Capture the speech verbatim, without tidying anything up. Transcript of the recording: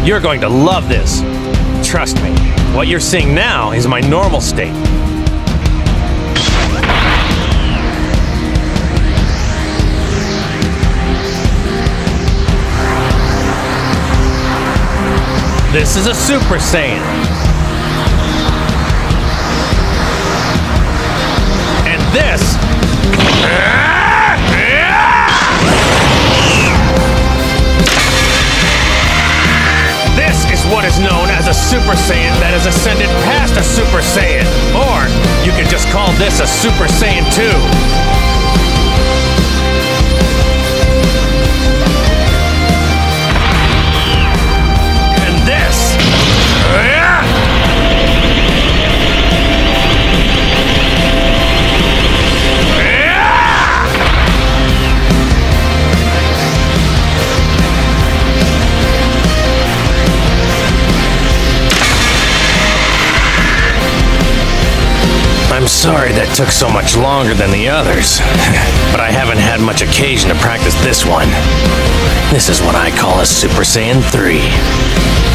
You're going to love this. Trust me, what you're seeing now is my normal state. This is a Super Saiyan. And this... This is what is known as a Super Saiyan that has ascended past a Super Saiyan. Or, you could just call this a Super Saiyan two. I'm sorry that took so much longer than the others, but I haven't had much occasion to practice this one. This is what I call a Super Saiyan three.